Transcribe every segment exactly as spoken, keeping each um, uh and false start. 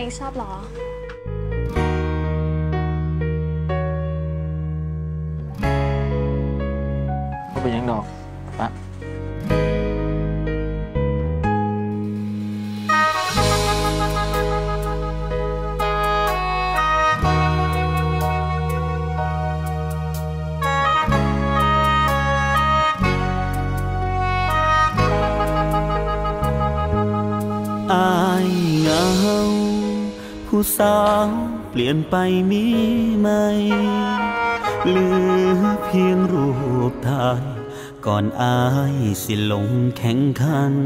ชอบหรอก็เป็นยังดอกปะอายเหงาผู้สาวเปลี่ยนไปมีไหมเหลือเพียงรูปถ่ายก่อนอายสิลงแข่งขัน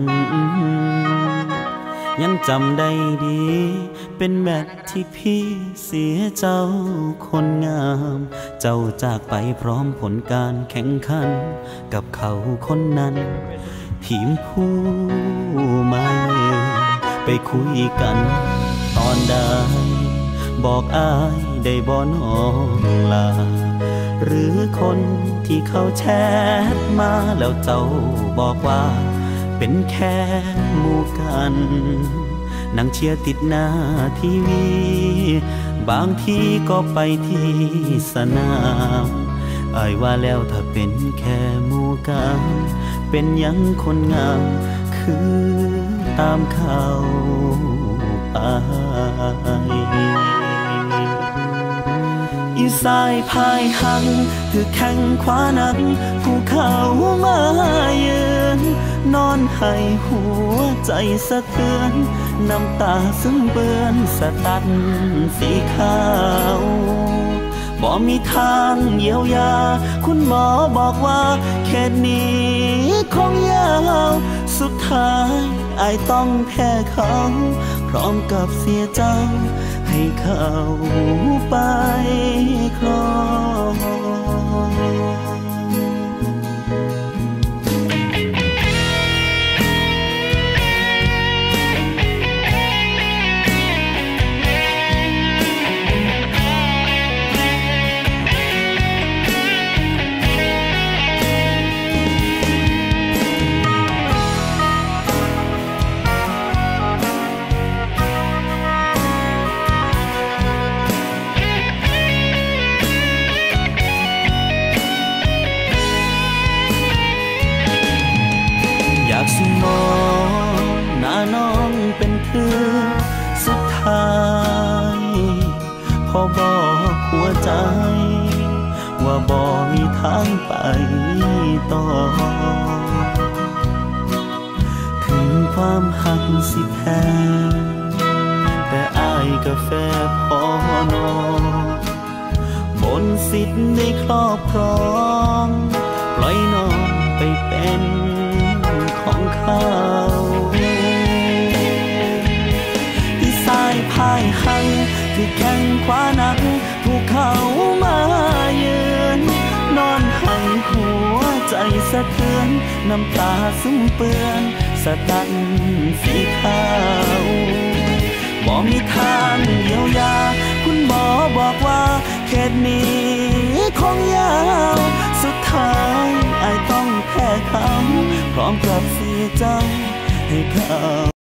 ยังจำได้ดีเป็นแมตช์ที่พี่เสียเจ้าคนงามเจ้าจากไปพร้อมผลการแข่งขันกับเขาคนนั้นทีมผู้ไม่ไปคุยกันตอนใดบอกอายได้บ่น้องลาหรือคนที่เขาแชทมาแล้วเจ้าบอกว่าเป็นแค่หมู่กันนั่งเชียร์ติดหน้าทีวีบางทีก็ไปที่สนามอายว่าแล้วถ้าเป็นแค่หมู่กันเป็นยังคนงามคือตามเขาไปอีสายพายหังถือแข้งขวานักผู้เขามายืนนอนให้หัวใจสะเทือนน้ำตาซึ่งเปื้อนสะตัดสีขาวบ่มีทางเยียวยาคุณหมอบอกว่าแค่นี้คงยาวสุดท้ายอายต้องแพ้เขาพร้อมกับเสียเจ้าให้เขาไปครองอยากสิมองหน้าน้องเป็นคือสุดท้ายพอบอกหัวใจว่าบ่มีทางไปต่อถึงความหักสิแพ้แต่อายกาแฟพอนอบนสิทธิ์ในครอบครองปล่อยน้องไปเป็นของเขาที่สายพายหังที่แข้งขวานักภูเขามายืนนอนให้หัวใจสะเทือนน้ำตาซึมเปื้อนสะตันสีขาวบ่มีทางเยียวยาคุณหมอบอกว่าเขตนี้คงยาวสุดท้ายอายต้องแพ้คำพร้อมกับเสียใจให้เขา